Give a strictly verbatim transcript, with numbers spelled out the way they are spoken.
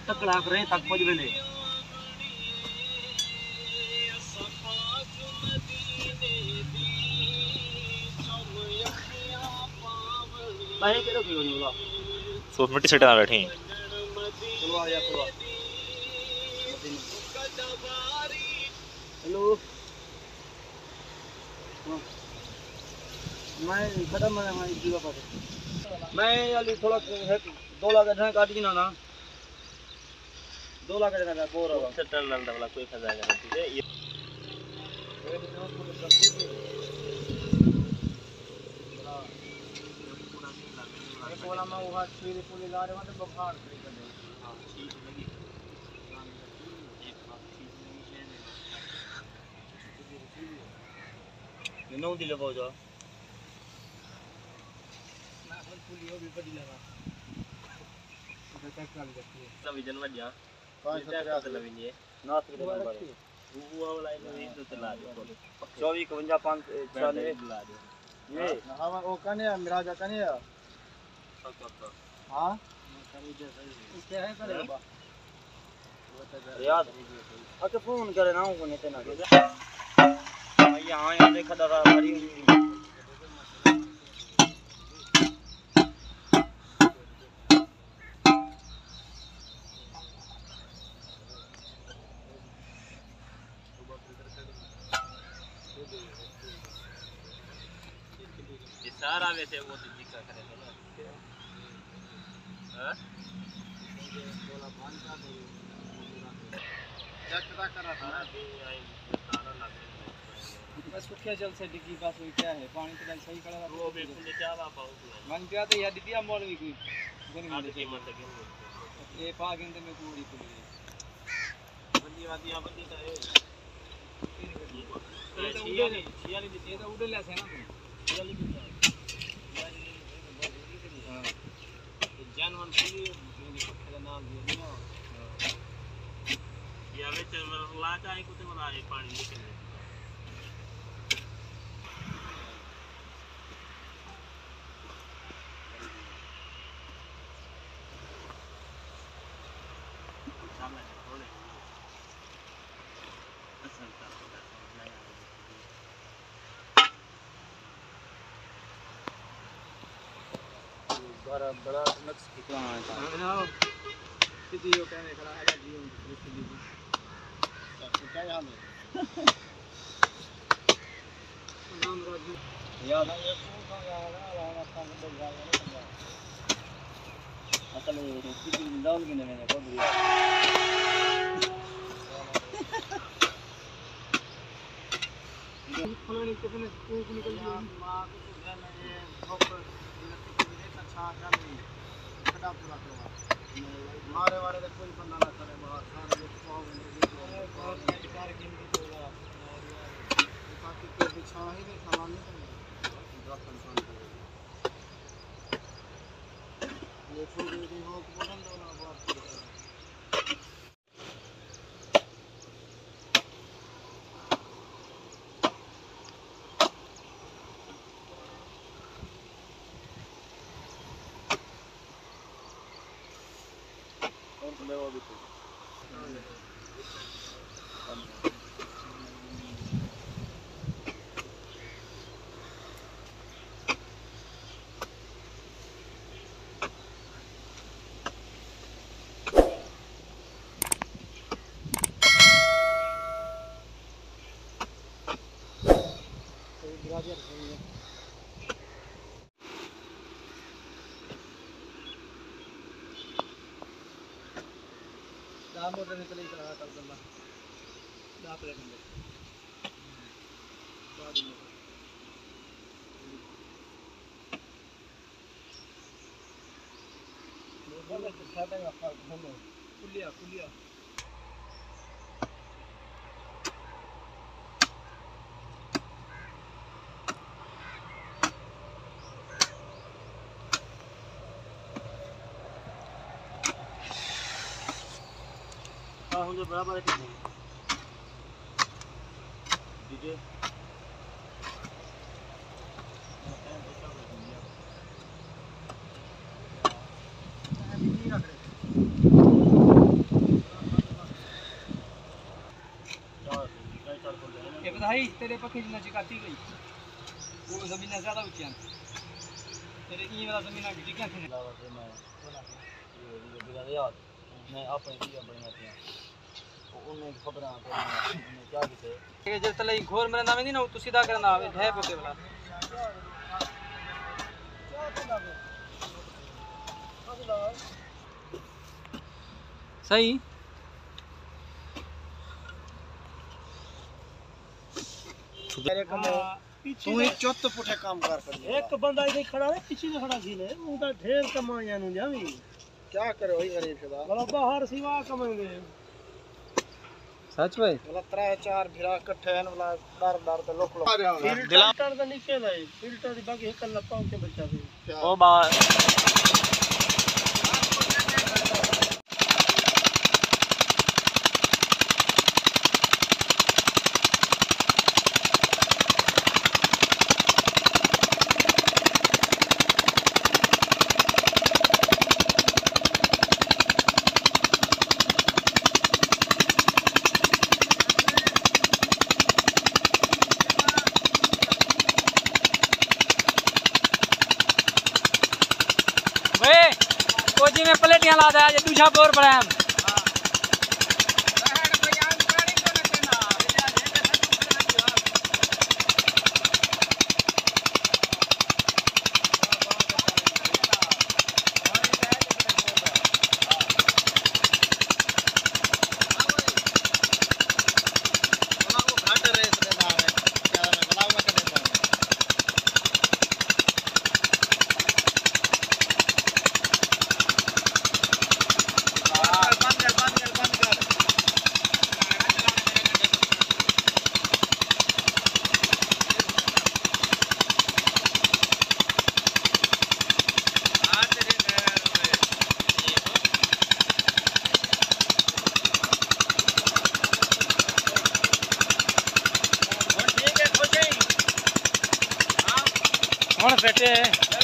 तकड़ा करे तक पहुंच वेंदे भाई केरो की होनी बोला सो मिट्टी सेट ना बैठी चलो आ जा चलो हेलो मैं खत्म मैं मैं जीवा पास मैं अली थोड़ा दो लाख ढंग काट की ना ना दो लाख ढंग का बोर होगा सेटल लंदा वाला कोई खजाना नहीं है ये ये बोला मैं वो हाथ छुरी पुली ला रहे हैं तो बुखार करी कर दे हां ठीक लगी एक बात ठीक नहीं है ये नौ दिले बोझो ना फल पुली वो भी बड़ी लगा तो तक कर देती है सब जन्म दिया पांच सत्रह से लगी है नाथ के नंबर वो वाला ये तो चला दो चौबीस इक्यावन पाँच छियानवे ला दो ये हां वो कने मिराज कने हां क्या है करे बा याद अच्छा फोन करे ना को नहीं ना यहां यहां देखा दादा हमारी ये सारा वैसे वो तो जिक्र करेगा ना हां बोला पान का दे क्या कर रहा था ना आई सारा लग बस क्या जल से डिग्गी पास हुई क्या है पानी तो जल सही करा वो बिल्कुल क्या बात पाऊ मन क्या तो या दिया मोल भी कोई गनी में कीमत है ये पा गेंद में पूरी पूरी बंदी वादी यहां बंदी का है ये तो उड़े नहीं छियाली दी ये तो उड़े ले से ना तुम छियाली दी हां जानवर पूरी का नाम दिया नहीं या वे चल ला चाहे कुछ बना है पानी लेके सामने थोड़े असल का बड़ा बड़ा नक्श कितना है ना किसी यो कहने खड़ा है जीवन की क्या यहाँ में नाम राजू याद है ये कौन याद है वाला काम तो जाएगा ना असल ये किसी डाउन की नहीं है बहुत बढ़िया फलाने के अपने कोक निकल गया मां को तो घर में ये प्रॉपर इलेक्ट्रिक अच्छा काम नहीं खड़ा पूरा करवा मारे वाले तो कोई बंदा ना करे बाहर सारे लोग पाओगे बहुत सारी कार गेम की तो और बाकी कोई बिछा ही नहीं सामान नहीं ड्रॉप कंट्रोल ये छोड़ दे हो को बदल दो ना बात और ले वो भी तो गिरा दिया दाम मोटर निकले चला कर दल्ला दाप ले बंदे बाद में मोटर में खाता है फल घूमो कुलिया कुलिया हाँ मुझे बराबर है डीजे नहीं रख रहे भाई तेरे पक्के जितना चिकाती गई वो ज़मीनें ज़्यादा ऊंची हैं तेरे ई वाला ज़मीन की टिकियां थी मैं बिना याद मैं अपने दिया बनाती हैं उन्हें खबरां उन्हें क्या किसे कि जब तले घोर मेरा नाम नहीं ना तू सीधा करना आवे ढे पोके वाला सही तेरे कम तू ही चौथ पुठे काम कर कर एक बंदा इधर खड़ा है पीछे से खड़ा थी ले उनका ढेर कमाया नु जावी क्या करे वही गरीब सदा बोला बाहर सिवा कमाएंगे सच भाई बोला त्रै चार भिरा इकट्ठे हैं बोला डर डर ते लोक लोक फिल्टर दा निके दा फिल्टर दी बाकी एक लपा के बच्चा दे ओ बाहर ओ जी में प्लेटियां ला दे जे दूसरा बोर पड़ा है कौन बैठे हैं